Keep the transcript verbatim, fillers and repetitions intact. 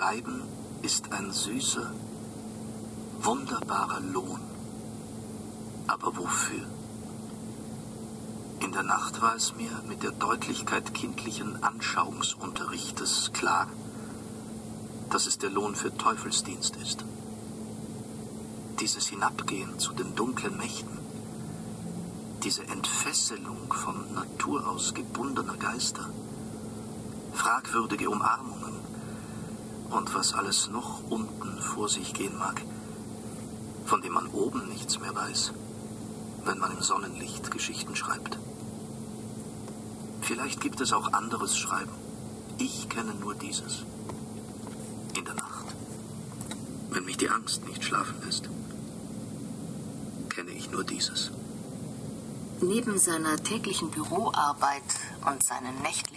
Schreiben ist ein süßer, wunderbarer Lohn. Aber wofür? In der Nacht war es mir mit der Deutlichkeit kindlichen Anschauungsunterrichtes klar, dass es der Lohn für Teufelsdienst ist. Dieses Hinabgehen zu den dunklen Mächten, diese Entfesselung von Natur aus gebundener Geister, fragwürdige Umarmungen und was alles noch unten vor sich gehen mag, von dem man oben nichts mehr weiß, wenn man im Sonnenlicht Geschichten schreibt. Vielleicht gibt es auch anderes Schreiben. Ich kenne nur dieses. In der Nacht, wenn mich die Angst nicht schlafen lässt, kenne ich nur dieses. Neben seiner täglichen Büroarbeit und seinen nächtlichen